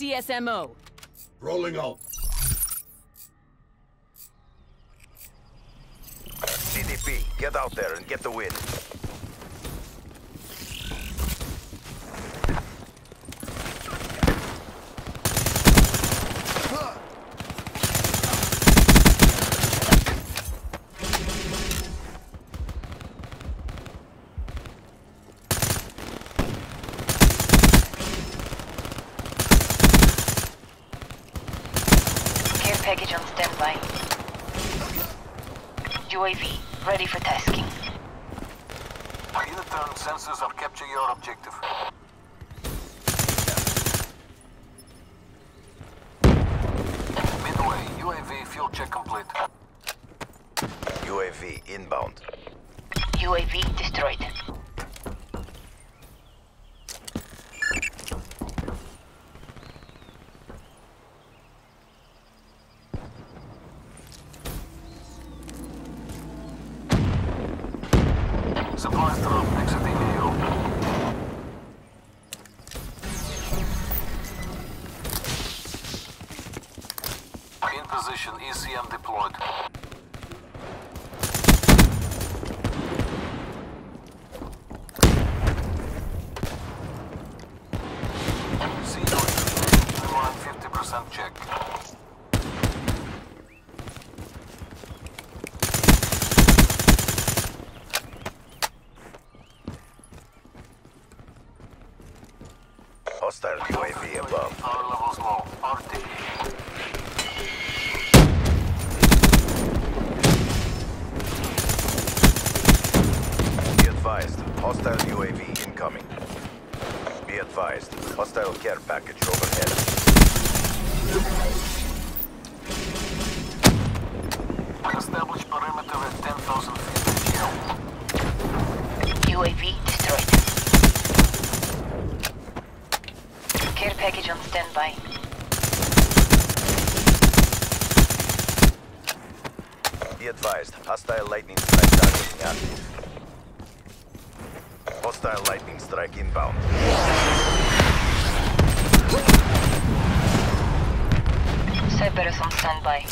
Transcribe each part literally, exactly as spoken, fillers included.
C S M O. Rolling out. C D P, get out there and get the win. Package on standby. U A V ready for tasking. Unit turn sensors have captured your objective. Midway, U A V fuel check complete. U A V inbound. U A V destroyed. Supplies drop exiting A O. In position, E C M deployed. C O line fifty percent check. Hostile U A V above. Power levels low. R T. Be advised, hostile U A V incoming. Be advised, hostile care package overhead. Establish perimeter at ten thousand feet G L. U A V destroyed. Care package on standby. Be advised, hostile lightning strike targeting active. Hostile lightning strike inbound. Cerberus on standby.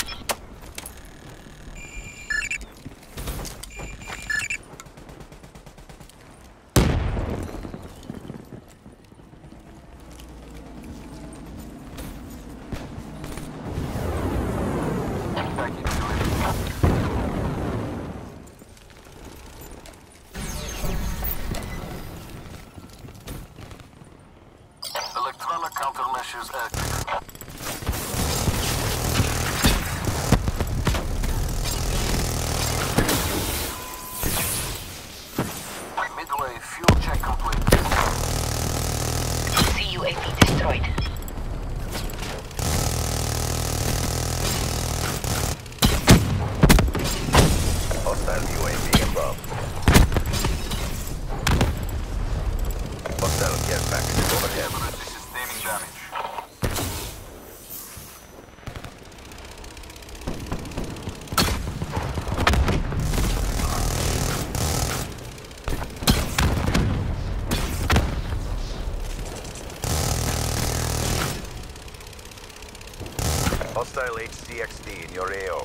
Electronic countermeasures active. Midway, fuel check complete. C U A V destroyed. Hostile U A V above. Hostile care package overhead. Sustaining damage. Hostile H C X D in your A O.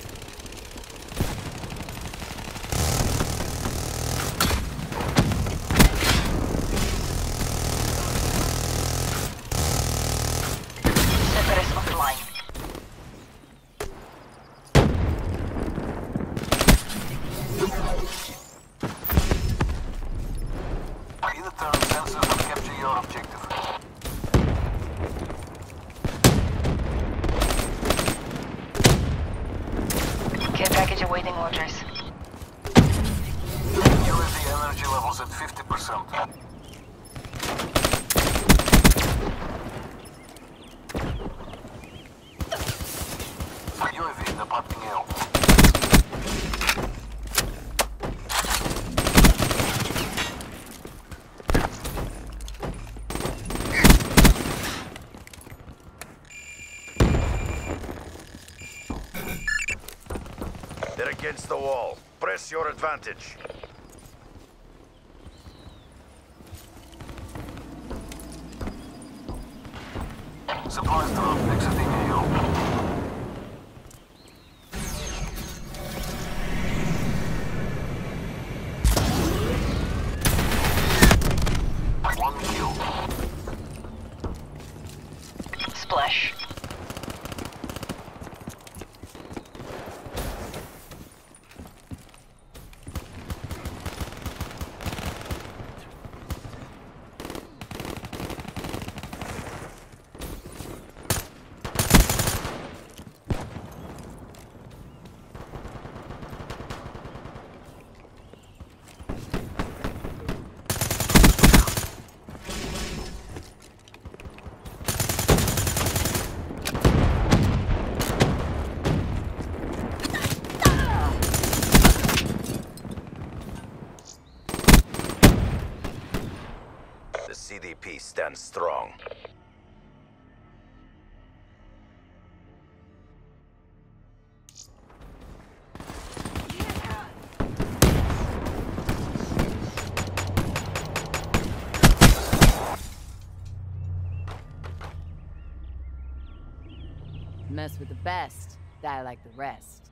Cerberus offline. Unit turn sensors have captured your objective. Care package awaiting orders. U A V energy levels at fifty percent. U A V departing A O. They're against the wall. Press your advantage. Supplies drop exiting A O. One kill. Splash. The C D P stands strong. Mess with the best, die like the rest.